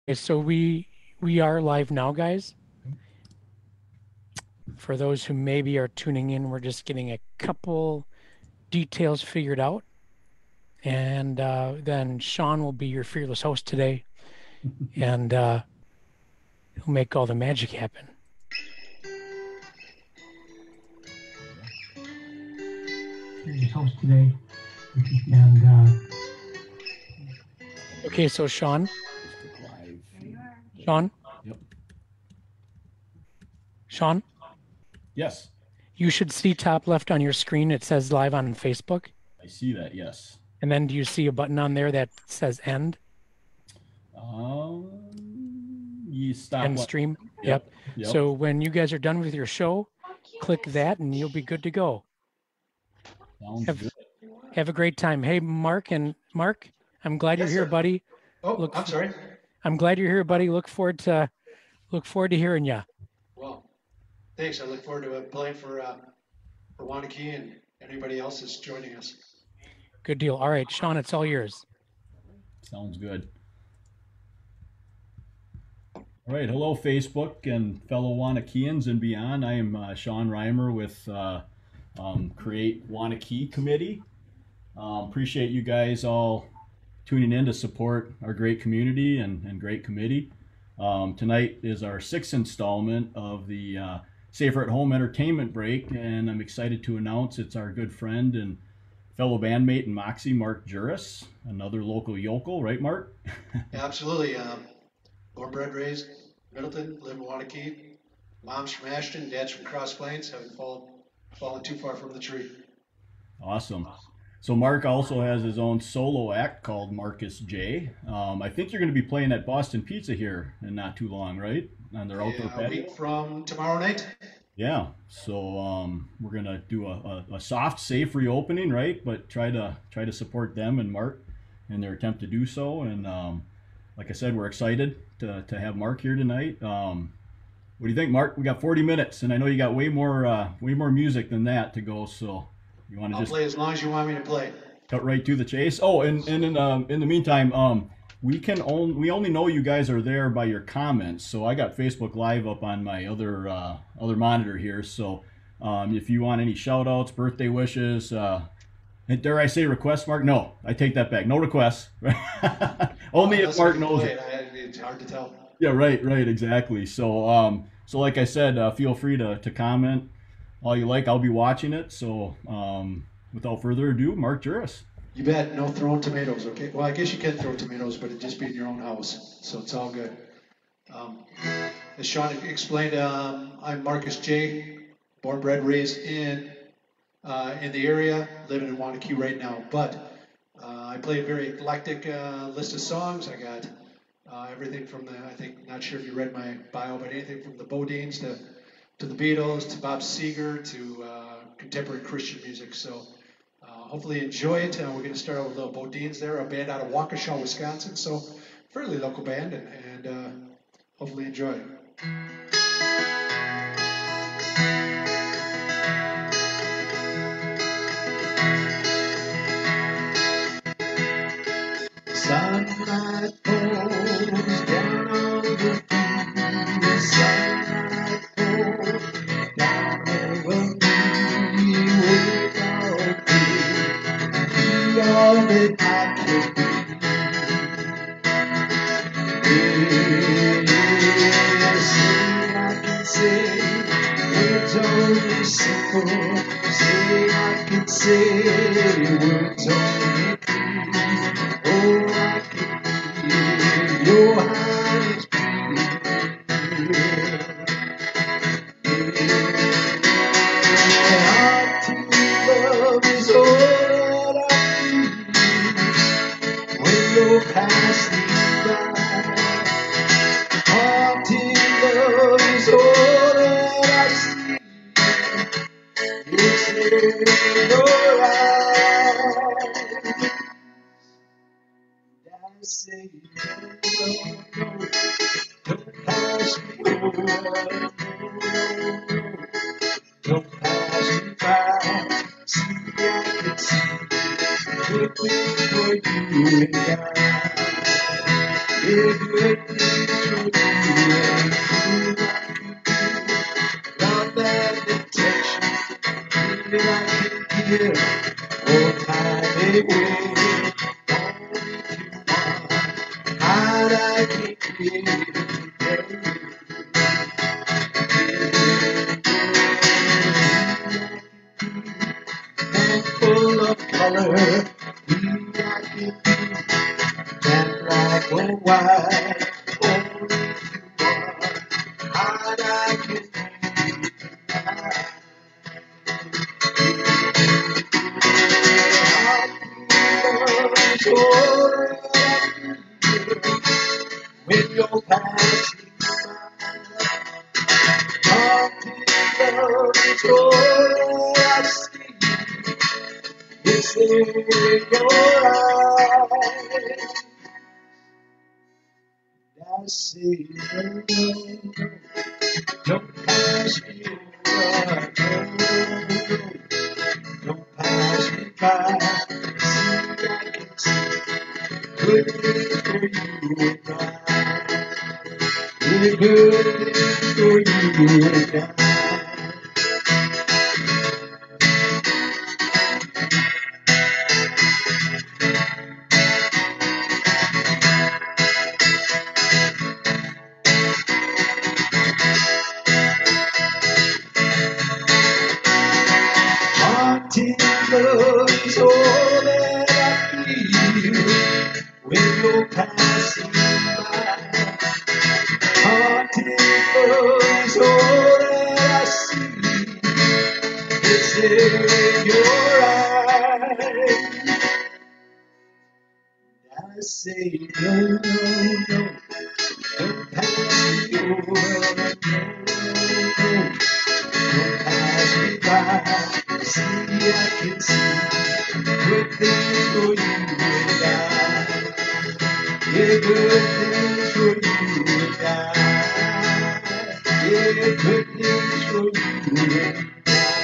So we are live now, guys. For those who maybe are tuning in, we're just getting a couple details figured out, and then Sean will be your fearless host today, and he'll make all the magic happen. Fearless host today, and okay, so Sean, Sean, Yep. Sean, Yes, you should see top left on your screen. It says live on Facebook, I see that. Yes. and then do you see a button on there that says end? You stop End what? stream. Yep. Yep. Yep. So when you guys are done with your show, click that and you'll be good to go. Sounds Have, good. have a great time. Hey, Mark, I'm glad you're Yes, here, sir. buddy. Oh, I'm sorry. I'm glad you're here, buddy. Look forward to hearing you. Well, thanks. I look forward to playing for Wanakee and anybody else that's joining us. Good deal. All right, Sean, it's all yours. Sounds good. All right. Hello, Facebook and fellow Wanakeans and beyond. I am Sean Reimer with Create Wanakee Committee. Appreciate you guys all tuning in to support our great community and great committee. Tonight is our sixth installment of the Safer at Home Entertainment Break, and I'm excited to announce it's our good friend and fellow bandmate in Moxie, Mark Juris, another local yokel, right, Mark? Absolutely. Born, bred, raised Middleton, live in Wanakee. Mom's from Ashton, dad's from Cross Plains. Haven't fallen too far from the tree. Awesome. So Mark also has his own solo act called Marcus J. I think you're going to be playing at Boston Pizza here in not too long, right? On their outdoor A patio. week from tomorrow night. Yeah. So we're gonna do a soft, safe reopening, right? But try to support them and Mark in their attempt to do so. And like I said, we're excited to have Mark here tonight. What do you think, Mark? We got 40 minutes, and I know you got way more music than that to go. So you want to I'll just play as long as you want me to play. cut right to the chase? Oh, and in the meantime, we only know you guys are there by your comments. So I got Facebook Live up on my other monitor here. So if you want any shout outs, birthday wishes, and dare I say requests, Mark? No, I take that back. No requests. Only if Mark knows it. It's hard to tell. Yeah, right, exactly. So like I said, feel free to comment all you like. I'll be watching it. So without further ado, Mark Juris. You bet. No throwing tomatoes, okay? Well, I guess you can throw tomatoes, but it'd just be in your own house, so it's all good. As Sean explained, I'm Marcus J. Born, bred, raised in the area, living in Wanakee right now. But I play a very eclectic list of songs. I got everything from not sure if you read my bio, but anything from the Bodines to the Beatles to Bob Seger to contemporary Christian music. So hopefully you enjoy it. We're going to start out with Little Bodines there, a band out of Waukesha, Wisconsin. So fairly local band, and hopefully enjoy it. Sunlight falls down on the field. Sunlight falls down over me. Without you, be all that I can be. Say I can say words only simple. Say I can say words only true. Oh, I can feel your hands beating. Heart to love is all that I need when you're passing by. Heart to love is all that I see. It's in your eyes. I say no, don't pass me over, no, don't pass me by. See, I can see good things for you and I. Yeah, good things I came here today. And full of color, we are giving and black or white, only you are. And I can be tonight. When you're passing by, love is all I see. It's in your eyes. I say no, don't pass me over. No, don't pass me by. See, I can see good things for you and I. The good things for you and I. Haunting love is all that I feel when you're passing by. Haunting love is all that I see. It's in your eyes. I say no, no, no, don't pass me over. No, no, don't pass me by. See, I can see good things for you and I. Yeah, good things for you and I. Yeah, good things for you and I.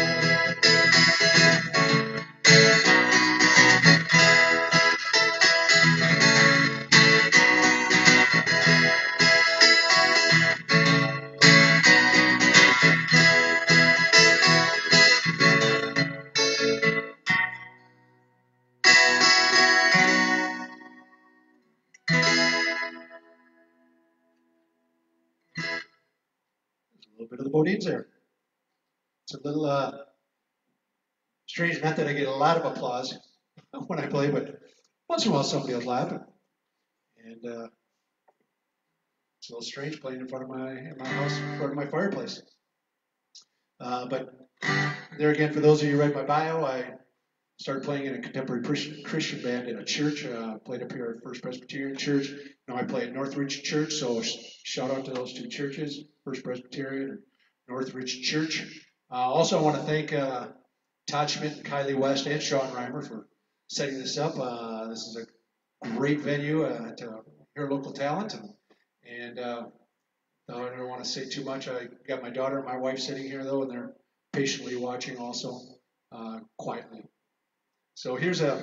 A little bit of the Bodines there. It's a little strange, not that I get a lot of applause when I play, but once in a while somebody will laugh. And it's a little strange playing in my house, in front of my fireplace. But there again, for those of you who read my bio, I started playing in a contemporary Christian band in a church. Played up here at First Presbyterian Church. Now I play at Northridge Church, so shout out to those two churches, First Presbyterian and Northridge Church. Also, I want to thank Todd Schmidt and Kylie West and Sean Reimer for setting this up. This is a great venue to hear local talent. And I don't want to say too much. I got my daughter and my wife sitting here, though, and they're patiently watching also, quietly. So here's a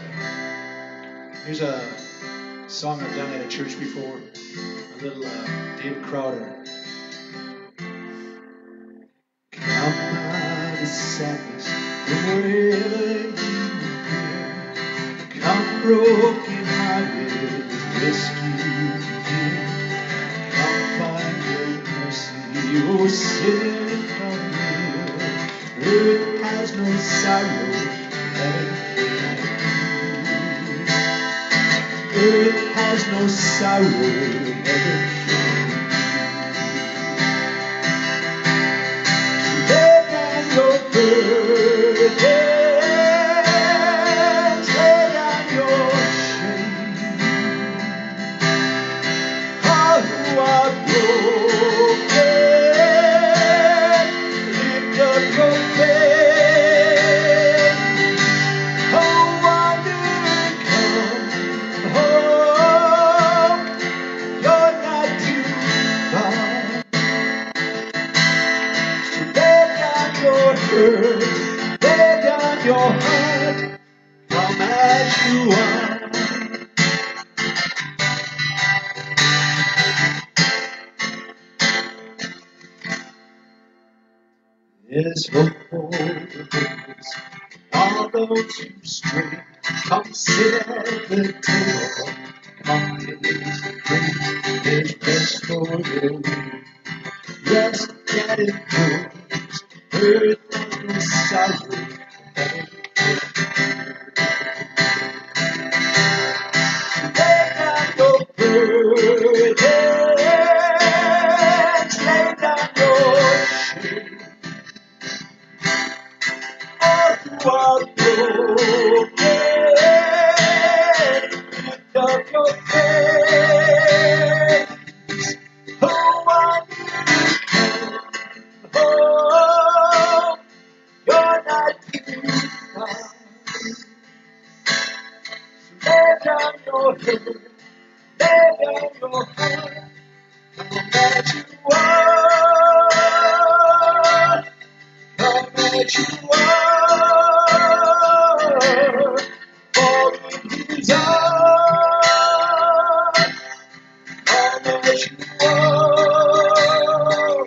song I've done at a church before, a little David Crowder. Come out of sadness from wherever you've been. Come broken hearted, rescue again. Come find your mercy, oh sin come near. Earth has no sorrow, heaven can. Earth has no sorrow, heaven can. Lay down your burdens, lay down your shame. All who are broken, lift up your faith. Oh, wandering, come home. You're not too far. So lay down your hurt, lay down your heart. Come as you are. There's hope for the hopeless, all those who stray. Come sit at the table Holidays, great best for you. Yes, that it goes. Earth on the south. Lay down your burdens, lay down your shame. All who are broken, lift up your face. Oh, I need you home. You're not too far. Lay down your head, lay down your heart. Come as you are, come as you are. Fall in His arms, come as you are.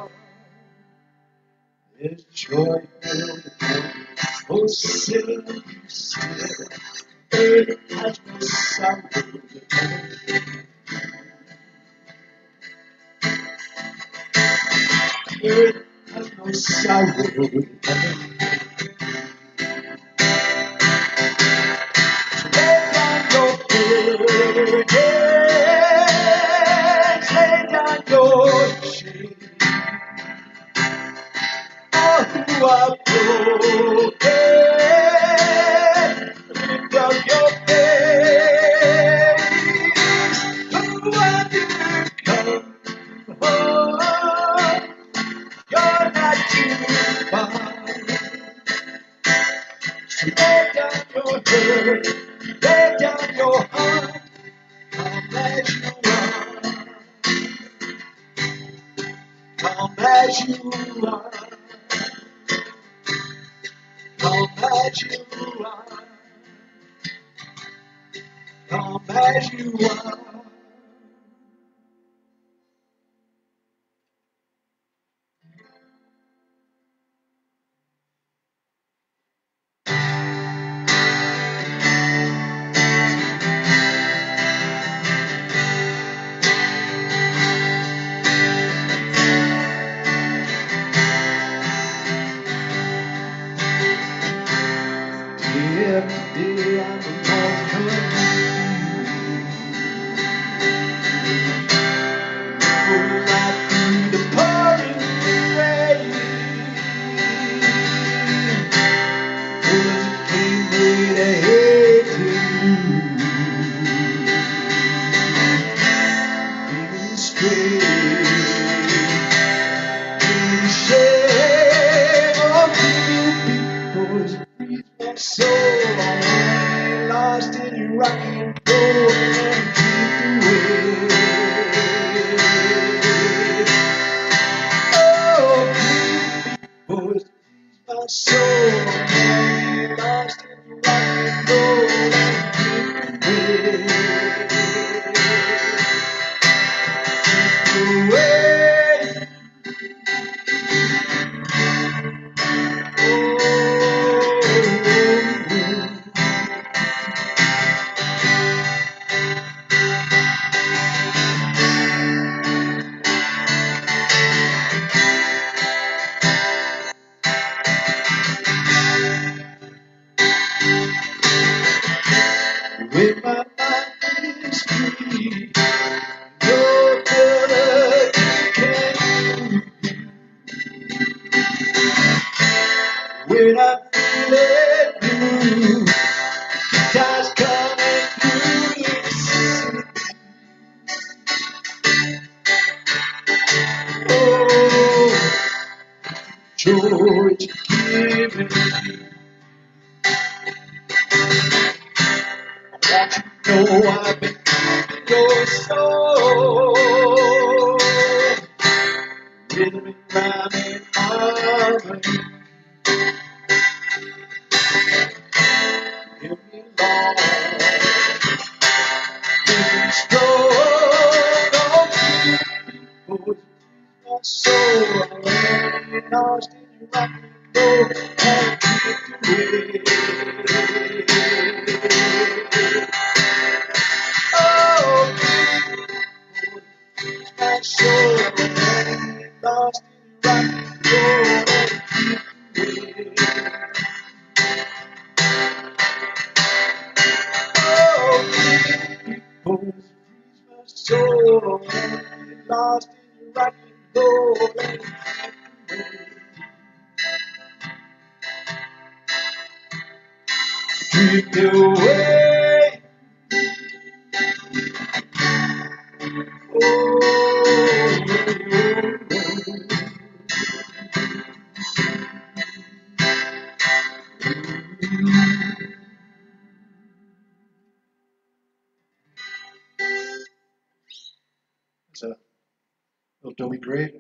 There's joy in the morning, oh, sing, still. Earth has no sorrow. Earth has no sorrow. Lay down your burdens, lay down your shame. All who are broken, lift up your face. Who have you come home? You're not too far. So lay down your head, lay down your heart. Come as you are, come as you are, come as you are, come as you are. Day after day, I'm walking right through the pouring rain. Words that came made a hate to feeling straight. In shame of you people's breathe my soul. I'm lost in your rock and roll and drift away. Oh, boys, my soul, I'm lost in your rock and roll and drift away. When my mind is free, no other can move. When I feel it blue, time's coming through. Oh, joy to give me. Want you to know I've been keeping your soul. Rhythm and rhyme and harmony. Help me along. Feeling strong. Oh, my soul. I'm lost in your rock and roll and drift away. Oh, midnight show, lost in rock and roll. Oh, my soul, lost in rock and roll. Drift away. It's a little Dobie Gray.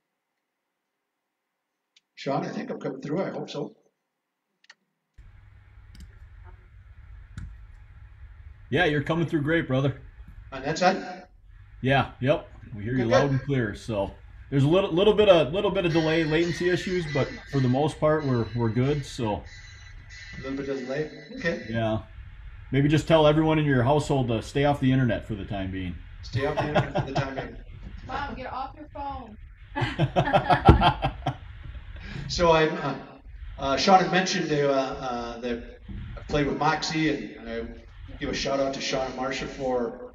Sean, I think I'm coming through. I hope so. Yeah, you're coming through great, brother. On that side? Yeah, yep. We hear you Good, loud good. and clear. So there's a little bit of delay, latency issues, but for the most part, we're good. So A little bit of delay. Okay. yeah, maybe just tell everyone in your household to stay off the internet for the time being. Stay off the internet for the time being. Mom, get off your phone. So Sean had mentioned that I played with Moxie, and I give a shout out to Sean and Marcia for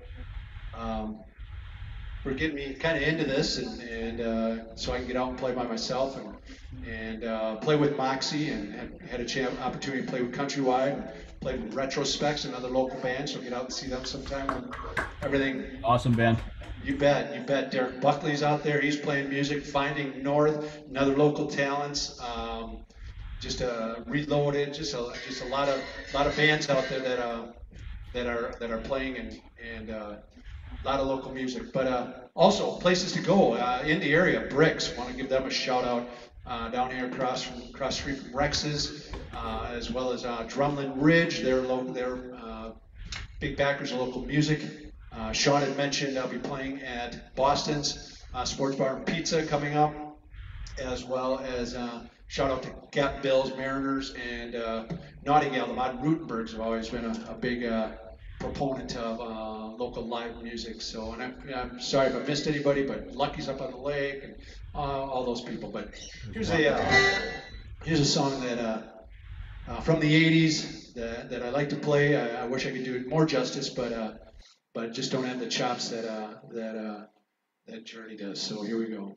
getting me kind of into this, and so I can get out and play by myself and play with Moxie, and had opportunity to play with Countrywide, and played with Retrospects, another local band, so get out and see them sometime when everything. Awesome band. You bet, you bet. Derek Buckley's out there. He's playing music. Finding North, another local talents. Just Reloaded. Just a lot of bands out there that are playing and a lot of local music. But also places to go in the area. Bricks. Want to give them a shout out down here across the street from Rex's, as well as Drumlin Ridge. They're big backers of local music. Sean had mentioned I'll be playing at Boston's Sports Bar and Pizza coming up, as well as shout out to Gap Bills, Mariners, and Nottingham. The Mod Rutenbergs have always been a big proponent of local live music. So, and I'm sorry if I missed anybody, but Lucky's up on the lake and all those people. But here's a song that from the '80s that I like to play. I wish I could do it more justice, but just don't have the chops that Journey does. So here we go.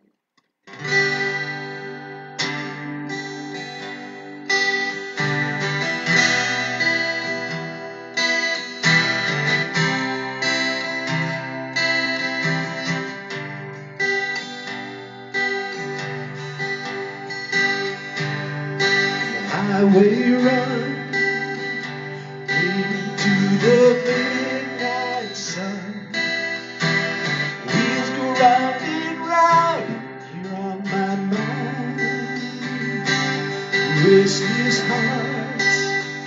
Highway run into the midnight sun. Wheels go round and round here on my mind. Restless hearts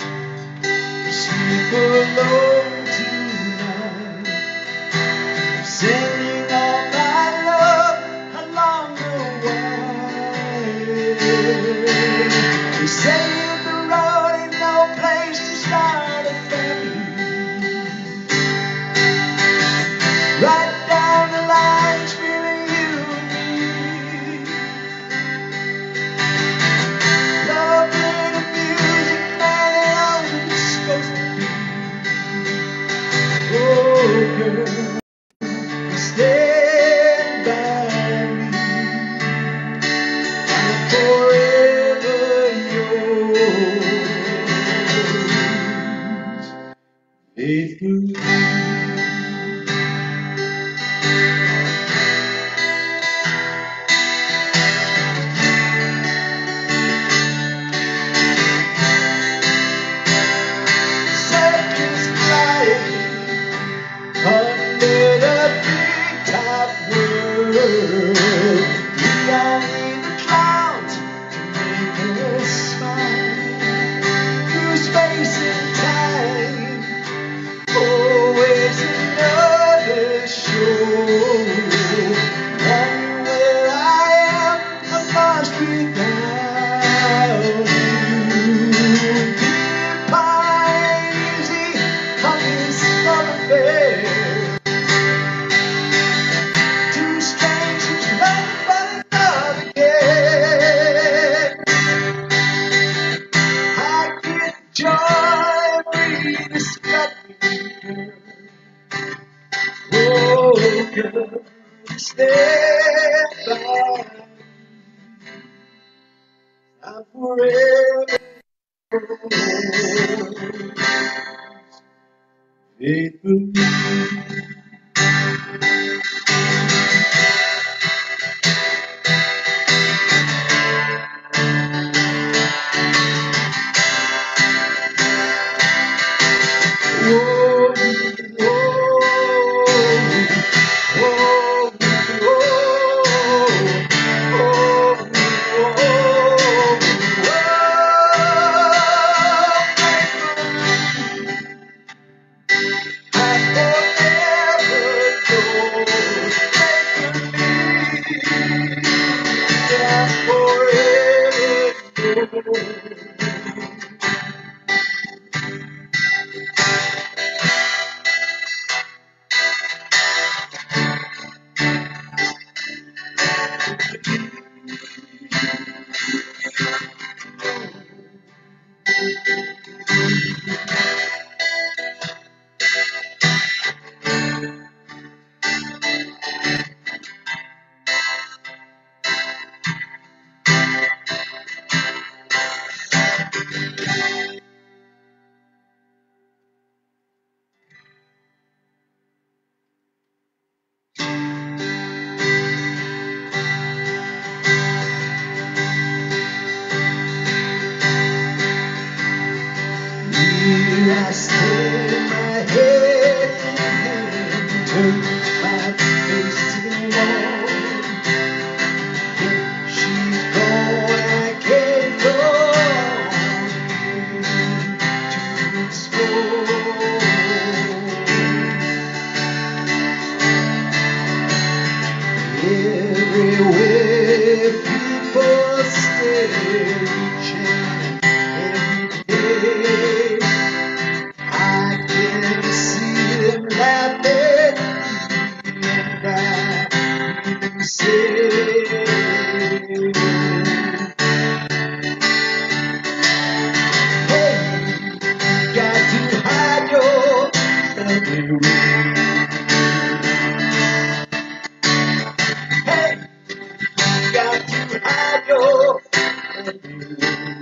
sleep alone tonight. I'm sending all my love along the way. They say the road ain't no place to start a family. Right down the line, it's really you and me. Love and the music, man, it was supposed to be. Oh, girl, stand by me. I'm forever yours. Faithfully. Circus flying under the big top world. We all need the clouds to make us smile. Through space and time, always another show. Wonder where I am, I'm lost without you. Deep pine easy, come this love affair. Two strangers I'm forever faithful. I stand my head and turn my face to the wall. If she's gone, I can't go on to explore. Everywhere people stare, each and every day. I can see them laughing, and I can say, hey, you got to hide your loving away. Hey, you got to hide your loving away.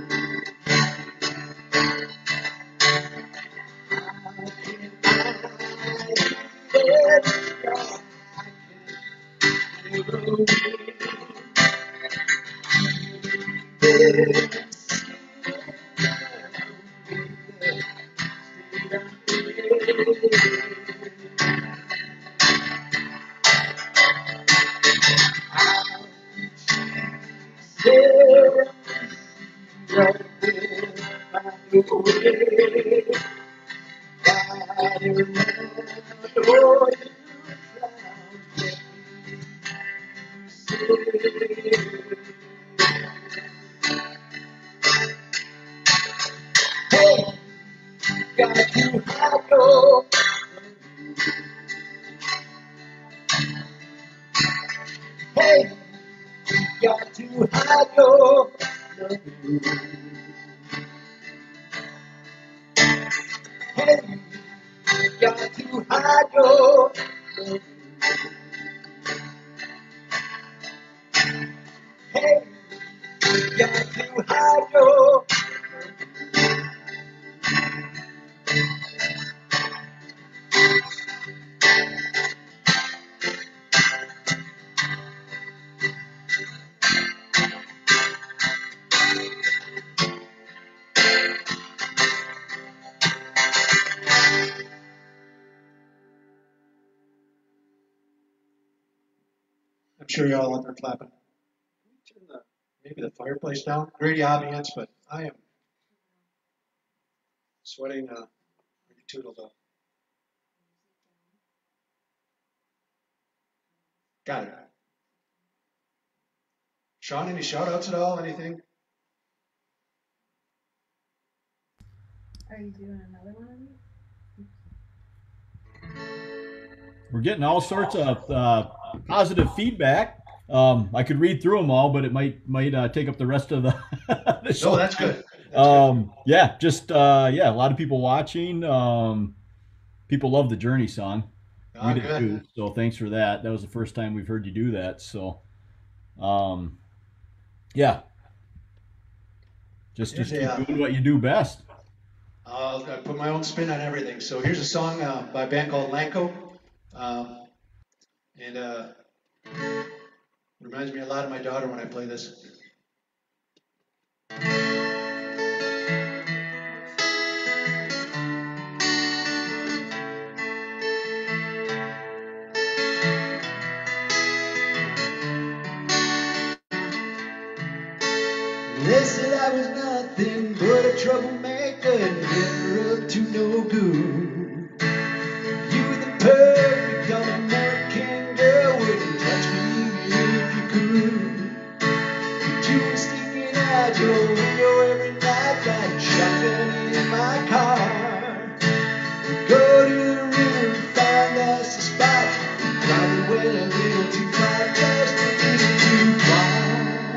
Hey, got to hide your loving. Hey, got to hide your loving. Hey, got to hide your. I'm sure y'all out there clapping. Turn maybe the fireplace down. Great audience, but I am sweating like a toodle dog. Got it. Sean, any shout outs at all? Anything? Are you doing another one of these? We're getting all sorts of positive feedback. I could read through them all, but it might take up the rest of the show. Oh, that's good. Yeah, just a lot of people watching. People love the Journey song. We Oh, did good. too. So thanks for that. That was the first time we've heard you do that. So, um, yeah, just Here's keep a, doing what you do best. I put my own spin on everything. So here's a song by a band called Lanco. Um, and reminds me a lot of my daughter when I play this. They said I was nothing but a troublemaker, never up to no good. You were the perfect American girl, wouldn't touch me if you could. But you were sticking out your window every night like a shotgun in my car. We'd go to the river and find us a spot. We probably went a little too far just a little too far.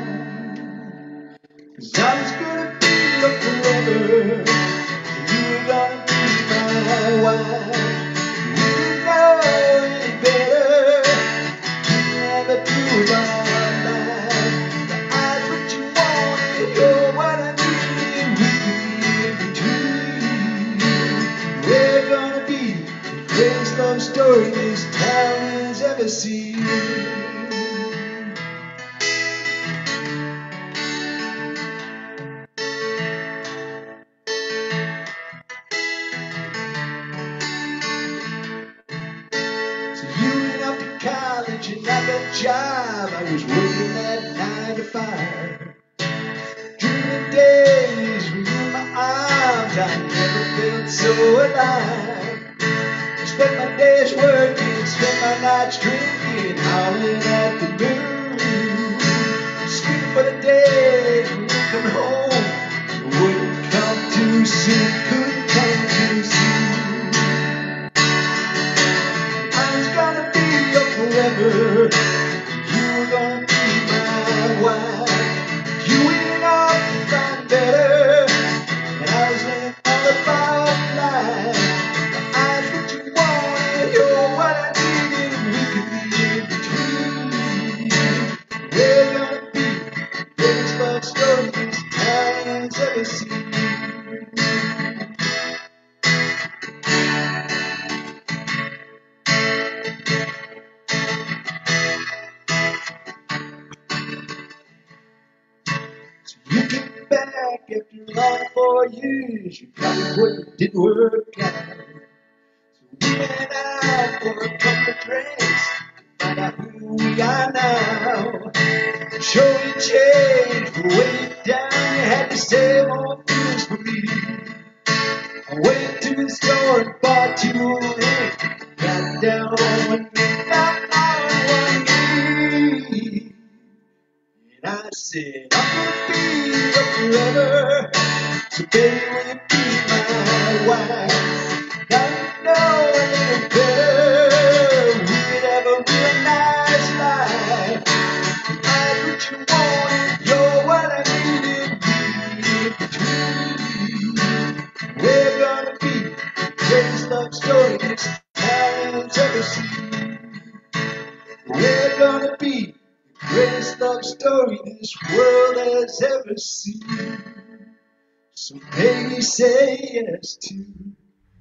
'Cause I was gonna be your forever, and you were gonna be my wife. We didn't know any better, didn't have a clue about our life. The eyes what you wanted, you're what I needed, we could be in between. We're gonna be the greatest love story this town has ever seen. So you went off to college and I got a job. I was working that 9 to 5. Dreaming days were in my arms. I never felt so alive. Spent my days working, spent my nights drinking, howling at the moon. Screaming for the day when you come home. It wouldn't come too soon, couldn't come too soon. I was gonna be your forever. You were gonna be my wife. You went off to find better, and I was laying all about life. The eyes what you wanted, you're what I needed, and we could be in between. We're gonna be the greatest love story this town has ever seen. So you came back after all 4 years. You probably wouldn't didn't work out. So we went out for a couple of drinks, find out who we are now. Sure you changed, but way down you had to say more things for me. I went to the store and bought you a ring, got down on one knee, got on one knee. And I said, I'm gonna be your forever, so baby, will you be my wife? Now you know a little better, we could have a real nice life. I what you wanted, you're what I needed, we in between. We're gonna be the greatest love story this town has ever seen. We're gonna be the greatest love story this world has ever seen. So baby, say yes to me.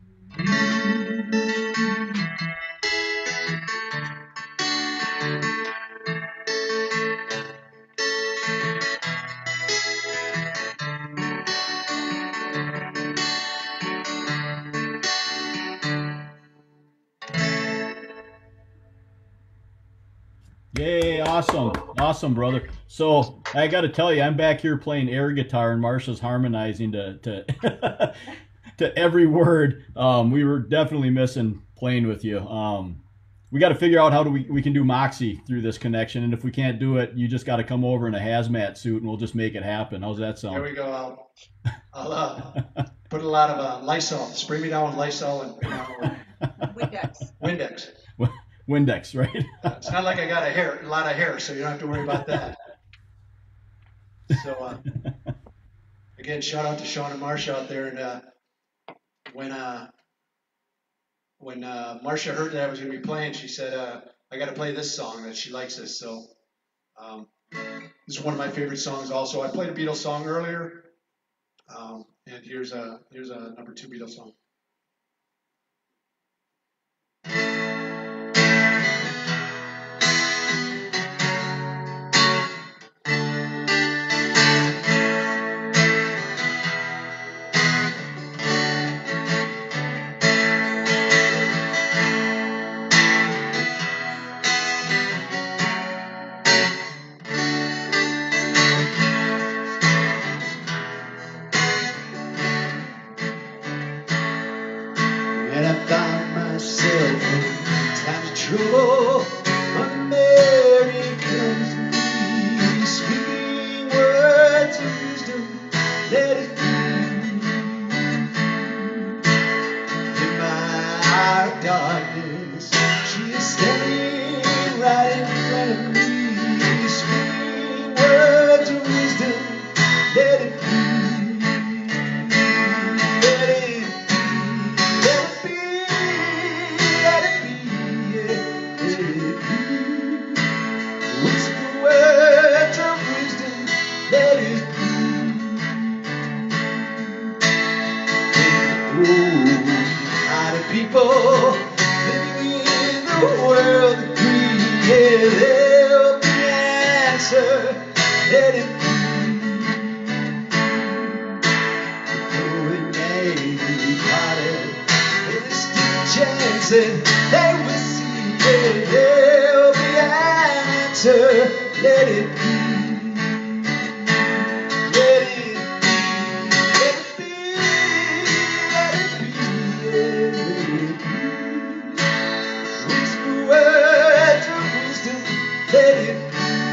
Yay! Awesome, awesome, brother. So I got to tell you, I'm back here playing air guitar, and Marsha's harmonizing to to every word. We were definitely missing playing with you. We got to figure out how we can do Moxie through this connection, and if we can't do it, you just got to come over in a hazmat suit, and we'll just make it happen. How's that There sound? we go. I'll put a lot of Lysol. Spray me down with Lysol and Windex. Windex. Windex, right? It's not like I got a lot of hair, so you don't have to worry about that. So again, shout out to Sean and Marsha out there. And when when Marcia heard that I was going to be playing, she said, I got to play this song, that she likes this. So this is one of my favorite songs also. I played a Beatles song earlier, and here's a number 2 Beatles song. And I found myself in times of trouble. My Mary comes to me, speaking words of wisdom. Let it be in my darkness. She is standing right in front of me, speaking words of wisdom. Let it be. People living in the world agree, yeah, they'll be the answer. Let it be. Though it may be parted, there's still a chance that they will see, yeah, they'll be the answer. Let it be. Let it be. Let it be. Let it be. Words of wisdom, let it be.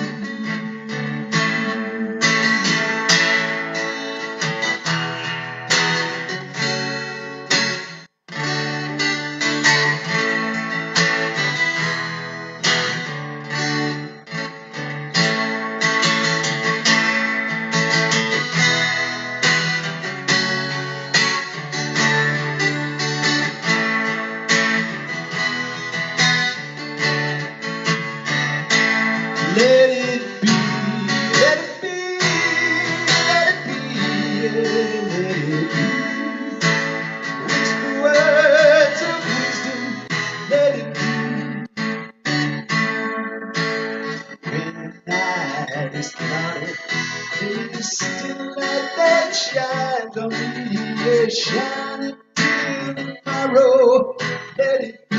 Let it be, let it be, let it be, let it be. Whisper words of wisdom, let it be. When the night is clouded, there is still light that shines on me, yeah, shining till tomorrow. Let it be.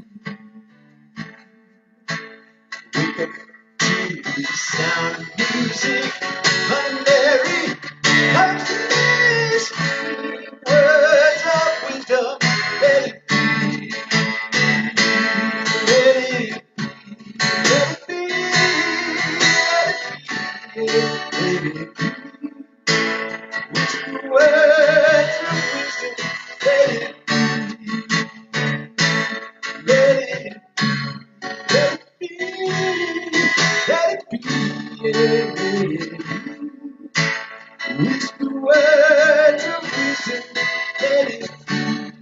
Wake up. The sound of music, Mary comes to me, speaking words of wisdom. Let it be, let it be, let it be, let it be. Whisper words of wisdom. Let it be, let it be, let it be. Whisper words of wisdom, let it be.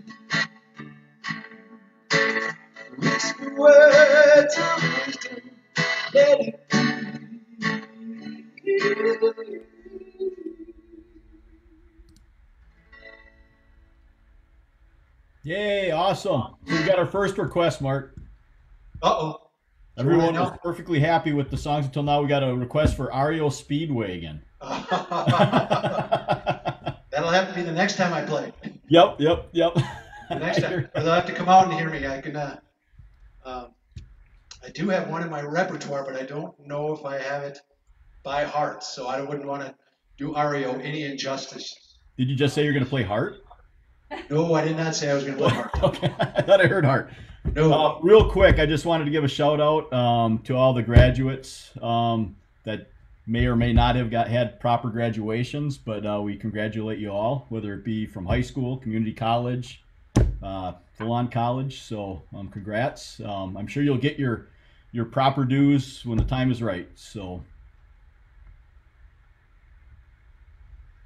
Whisper words of wisdom, let it be. Yay, awesome. So we got our first request, Mark. Uh-oh. Everyone was perfectly happy with the songs until now. We got a request for REO Speedway again. That'll have to be the next time I play. Yep. The next time. They'll have to come out and hear me. I can. I do have one in my repertoire, but I don't know if I have it by heart. So I wouldn't want to do REO any injustice. Did you just say you're going to play Heart? No, I did not say I was going to play Heart. Okay, I thought I heard Heart. No. Real quick, I just wanted to give a shout out to all the graduates that may or may not have had proper graduations, but we congratulate you all, whether it be from high school, community college, full-on college. So congrats. I'm sure you'll get your proper dues when the time is right. So.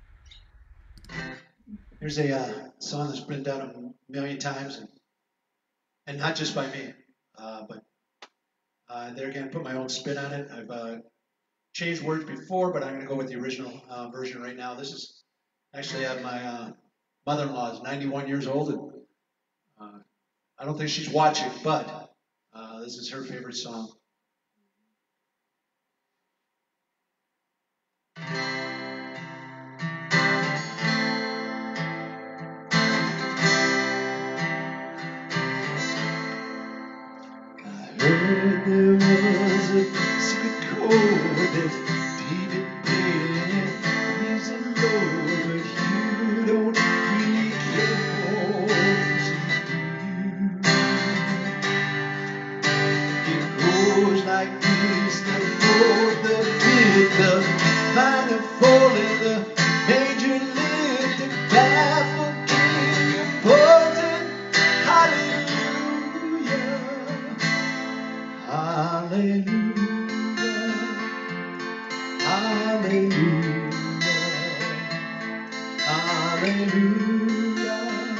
Here's a song that's been done a million times, and and not just by me, but there again, put my own spin on it. I've changed words before, but I'm going to go with the original version right now. This is actually my mother-in-law is 91 years old, and I don't think she's watching, but this is her favorite song. Heard there was a secret chord that David played. He's a Lord, but you don't really care for you. It goes like this: the fourth, the fifth, the minor fall, and the major lift, the baffled king, important. Hallelujah. Hallelujah, hallelujah, hallelujah,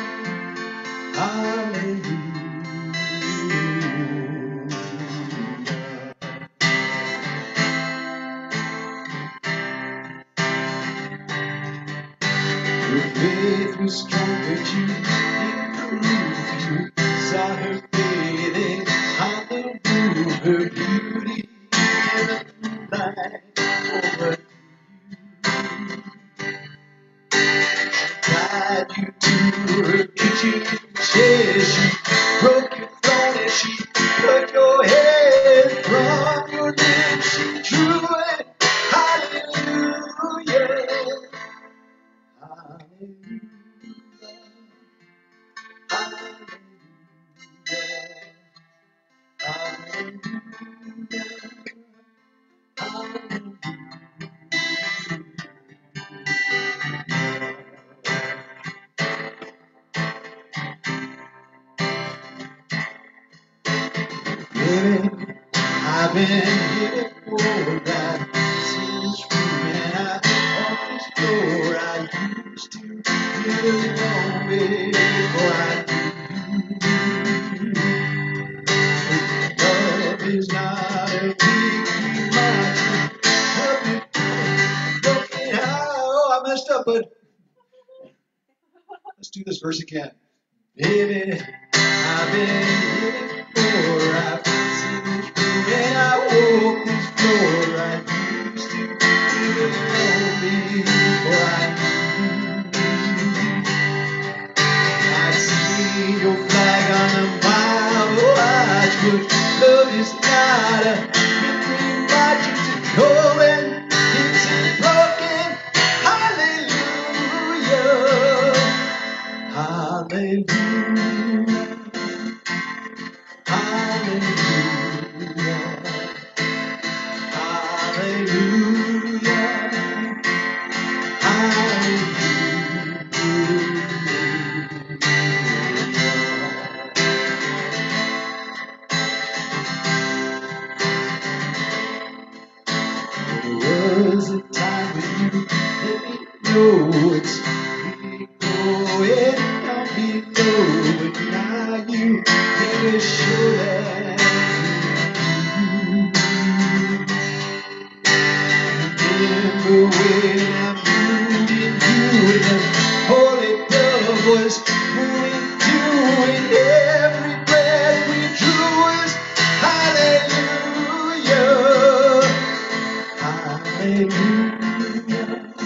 hallelujah. Your faith was strong, but you didn't prove. You saw her bathing on the roof, her beauty and the moonlight over. Tied you to her kitchen chair. She broke your throne and she put your head from your lips. She drew it. Hallelujah. Hallelujah. Hallelujah. Hallelujah. Baby, I've been here before. I've seen this room and I walk this floor. I used to get along before I knew. Love is not a weekly monster. Help me broken out. Oh, I messed up, but let's do this verse again. Baby, I've been here before. I've seen this room and I walk this floor. I used to get along before I knew. I've seen your flag on the mile watch, but love is not a victory watch. It's a calling, it's a broken. Hallelujah. Hallelujah. Hallelujah. Hallelujah. There was a time when you let me know it's really going down below, but now you never show that remember when I moved in you and the holy dove was moving too, and every breath we drew was hallelujah. Hallelujah.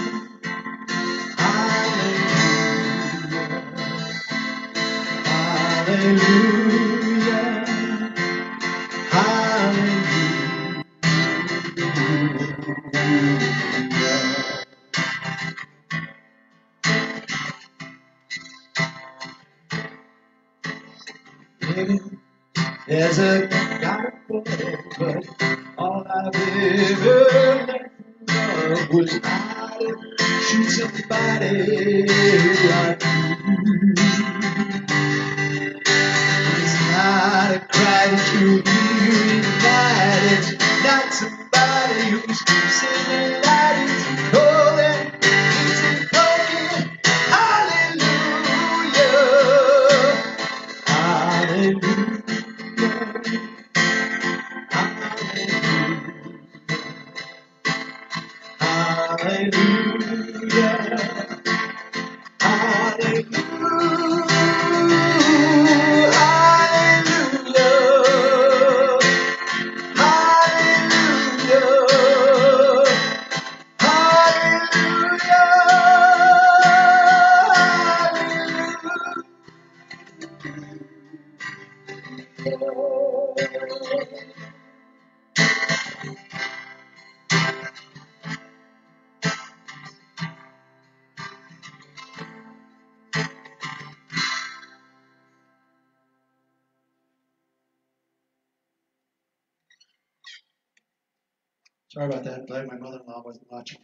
Hallelujah. Hallelujah. There's a God above, but all I've ever learned from love was how to shoot somebody like you. It's not a cry that you hear at night. It's not somebody who's singing loud. It's calling. It's a broken hallelujah. Hallelujah. Sorry about that. Glad my mother-in-law wasn't watching.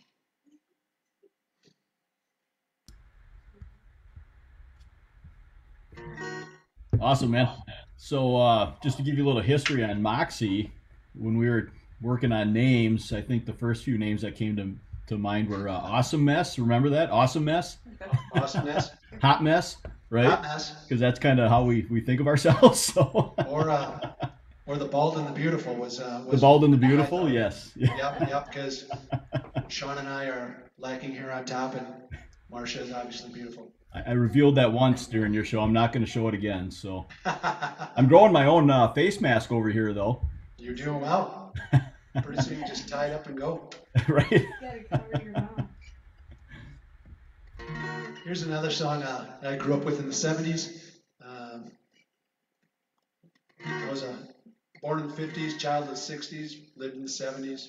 Awesome, man. So just to give you a little history on Moxie, when we were working on names, I think the first few names that came to mind were Awesome Mess. Remember that? Awesome Mess? Awesomeness. Hot Mess, right? Hot mess. Because that's kind of how we think of ourselves. So. Or the Bald and the Beautiful was The Bald and the Beautiful, yes. Yep, because Sean and I are lacking here on top, and Marcia is obviously beautiful. I revealed that once during your show. I'm not going to show it again. So I'm growing my own face mask over here, though. You're doing well. Pretty soon you just tie it up and go. Right? You gotta cover your mouth. Here's another song that I grew up with in the 70s. I was born in the 50s, child of the 60s, lived in the 70s.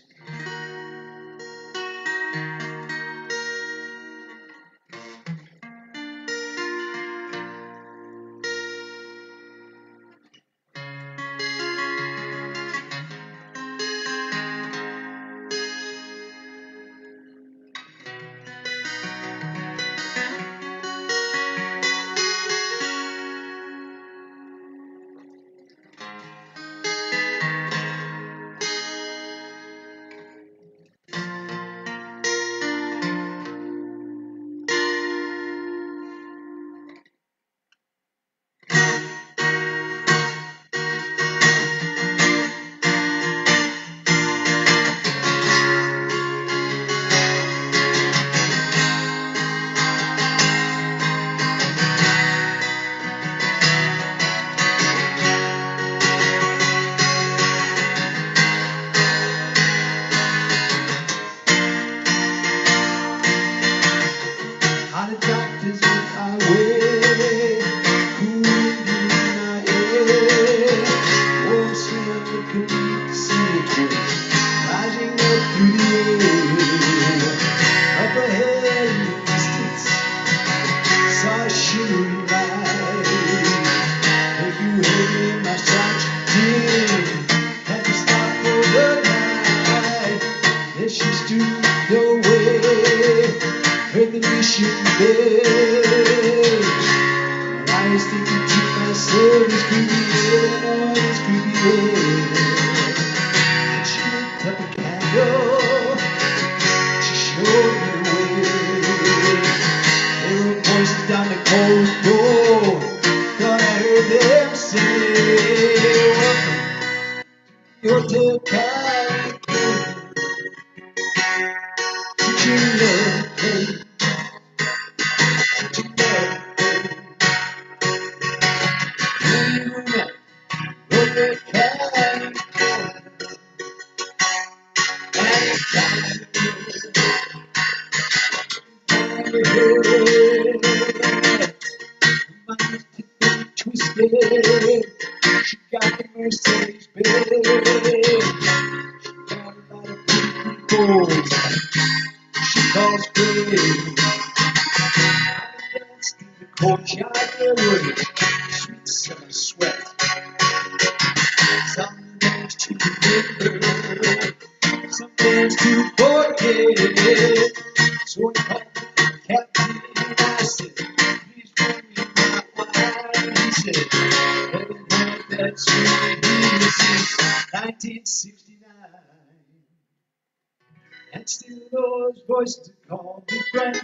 And still those voices call me friend.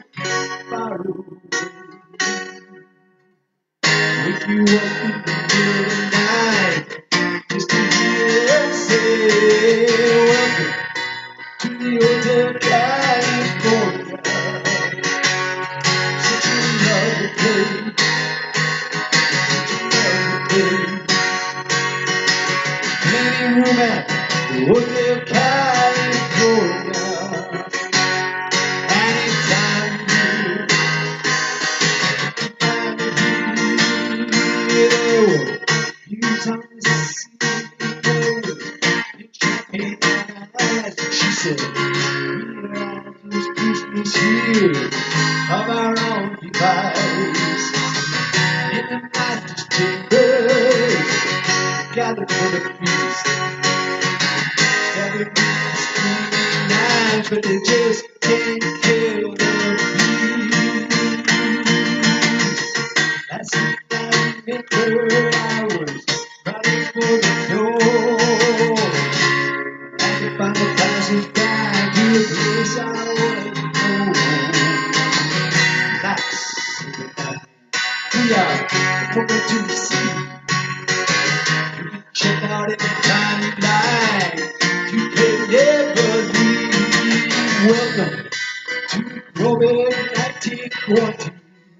Wake you up in the middle of the night, just to hear them say, welcome to the Hotel California. Woodville, California. Anytime you use on the she said, we're all just Christmas here of our own device. In the master's chambers, gathered for the feast. Gathered with the screaming knives, but they just can't kill the beast. That's it, I remember I was running for the door. And to find a passage-by to a place I already know. Nice. We are coming to the sea. You can check out any time you like. You can never leave. Welcome to Robert 1914.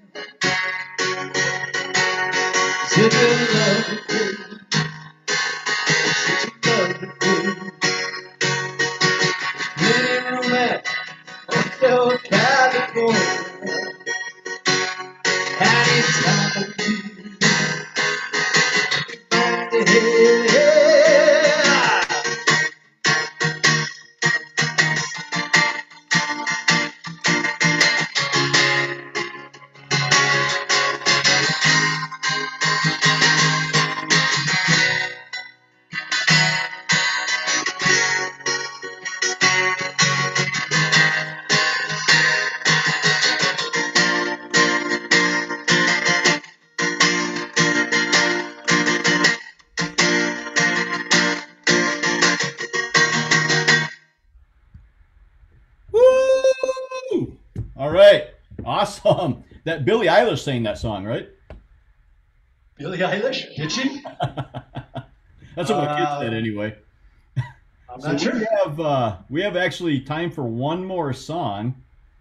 Such a lovely day. Such a lovely day. Living room at Hotel California. Anytime you find the hell. Woo! All right. Awesome. That Billie Eilish sang that song, right? Billie Eilish? Did she? That's what my kids said anyway. I'm So not sure. we have actually time for one more song.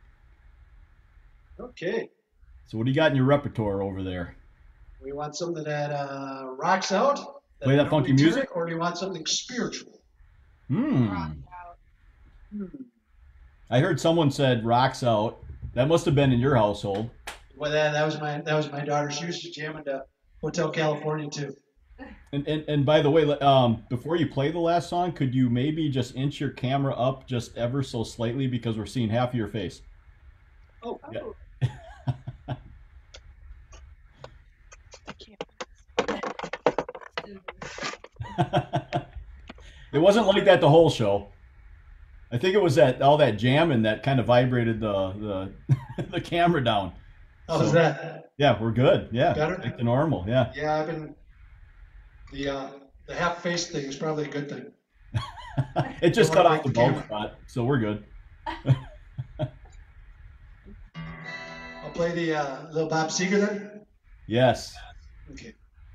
Okay. So what do you got in your repertoire over there? We want something that rocks out. Play that funky music? Or do you want something spiritual? Rock out. I heard someone said rocks out. That must have been in your household. Well, that was my daughter. She used to jam into Hotel California too. And by the way, before you play the last song, could you maybe just inch your camera up just ever so slightly because we're seeing half of your face? Oh, Yeah. It wasn't like that the whole show. I think it was that all that jamming that kind of vibrated the the camera down. how was that? Yeah, we're good. Yeah, Better? back to normal. Yeah. Yeah, I've been the half face thing is probably a good thing. It just Don't cut wanna off the break the bald spot, so we're good. I'll play the little Bob Seger then. Yes. Okay.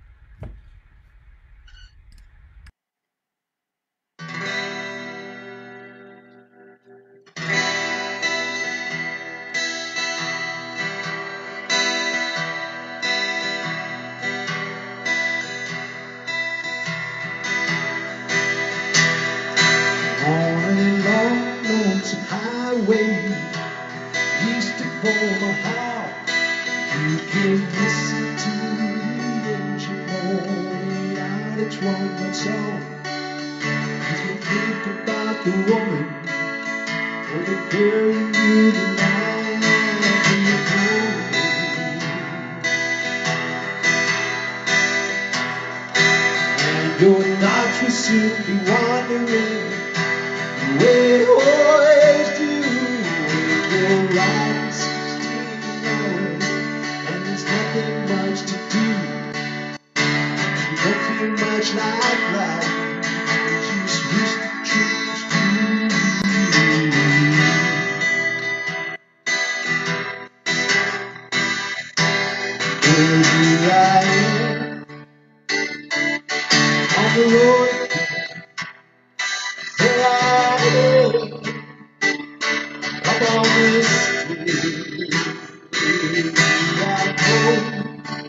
On a long, lonesome highway, east of Omaha, you can listen to the engine moaning out its one song. You can think about the woman or the girl you knew the night you were and your thoughts will soon be wandering the way it always do when you're riding 16 hours and there's nothing much to do. You don't feel much like life, you just wish the truth was true. Well, here I am on the road again. Here I am, come on this way. I know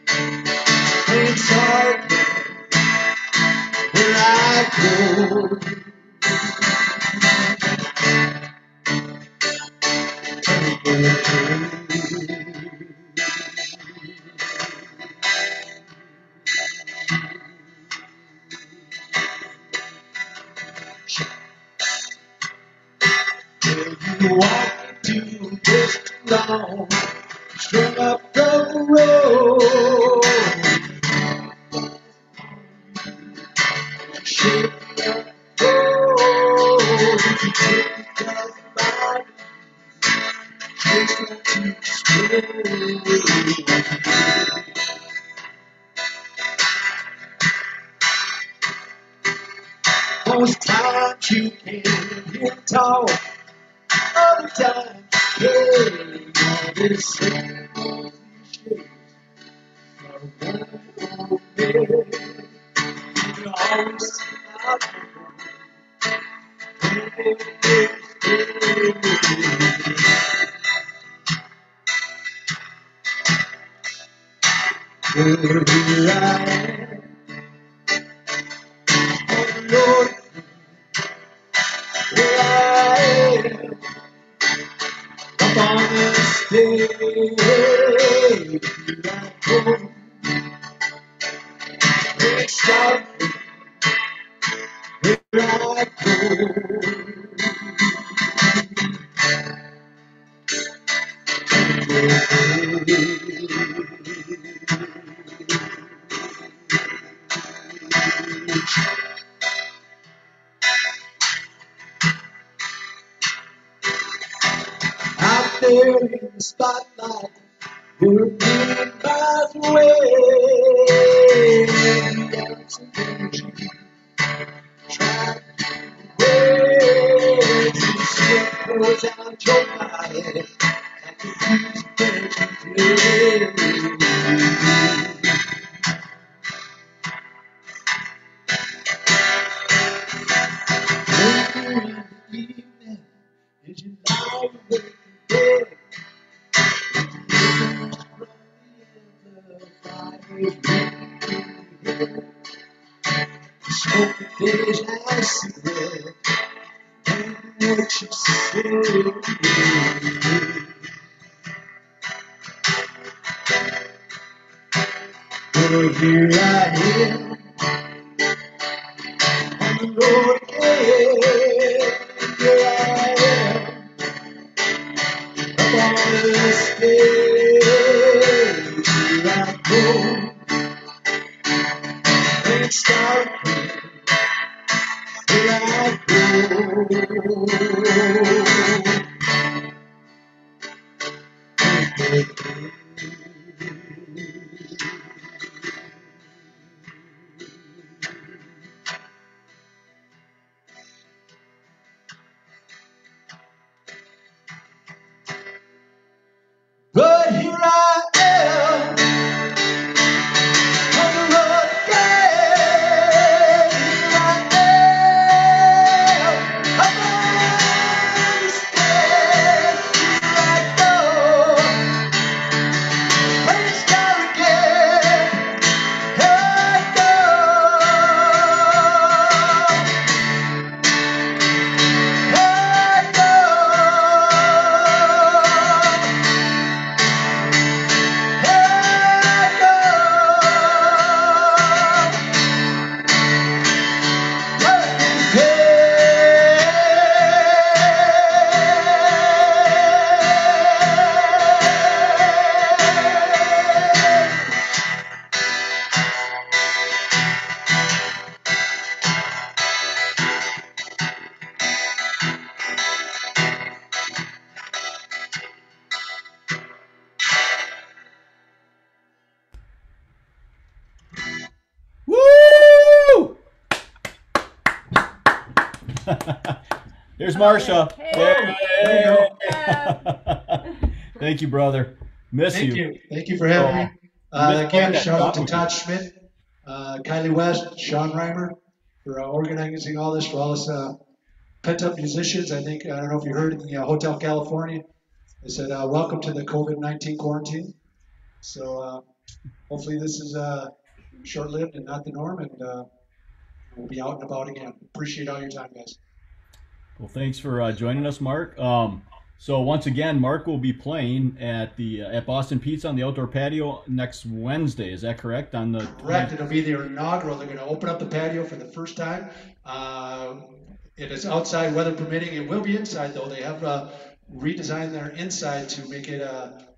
it's hard where I go. You walk to just long, strung up the road. Shake up road, you take us by, just like to stay. Most times you can hear talk, other times you can't. This same old cliche, you always see out here I am, oh Lord, here I am, up on the stage, here I go, next out, here I out there in the spotlight, you're a million miles away. Dancing, dancing, trying to wait. Sweat pours out your body like the music that you play. Later in the evening, as you lie awake in bed, smoke the days I cigarette, and what you say. Well, here I am on the road again. Here I am up on the stage. Here I go, and start. Here I But here I am on the road again. Here I am up on the stage. Here I go, and start again. Here I go, here I Woo! There's Marsha. Hey. There you Thank you, brother. Miss Thank you. you. Thank you for having me. Miss Again, that shout out to talk Todd Schmidt, Kylie West, Sean Reimer for organizing all this for all us pent-up musicians. I think, I don't know if you heard in the Hotel California, they said, welcome to the COVID-19 quarantine. So hopefully this is short-lived and not the norm, and we'll be out and about again. Appreciate all your time, guys. Well, thanks for joining us, Mark. So once again, Mark will be playing at the at Boston Pizza on the outdoor patio next Wednesday. Is that correct? On the Correct. It'll be their inaugural. They're going to open up the patio for the first time. It is outside, weather permitting. It will be inside though. They have redesigned their inside to make it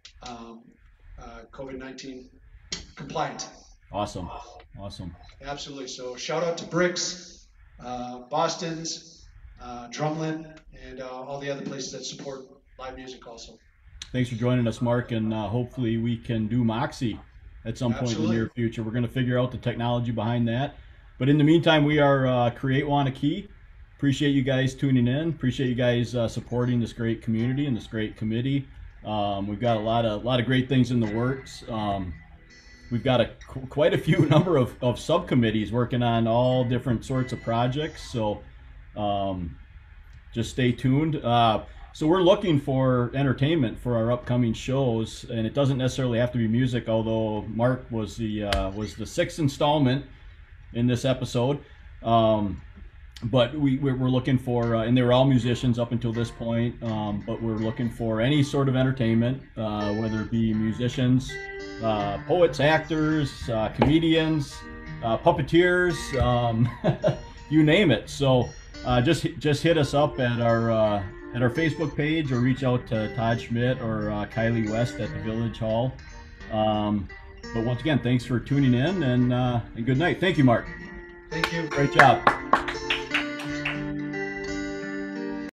COVID-19 compliant. Awesome, awesome. Absolutely. So shout out to Bricks, Boston's, Drumlin, and all the other places that support live music also. Thanks for joining us, Mark, and hopefully we can do Moxie at some point in the near future. We're going to figure out the technology behind that. But in the meantime, we are Create Waunakee. Appreciate you guys tuning in. Appreciate you guys supporting this great community and this great committee. We've got a lot of great things in the works. We've got quite a few number of subcommittees working on all different sorts of projects. So just stay tuned. So we're looking for entertainment for our upcoming shows, and it doesn't necessarily have to be music. Although Mark was the sixth installment in this episode, but we're looking for, and they were all musicians up until this point. But we're looking for any sort of entertainment, whether it be musicians, poets, actors, comedians, puppeteers, you name it. So just hit us up at our Facebook page, or reach out to Todd Schmidt or Kylie West at the Village Hall. But once again, thanks for tuning in, and good night. Thank you, Mark. Thank you. Great job.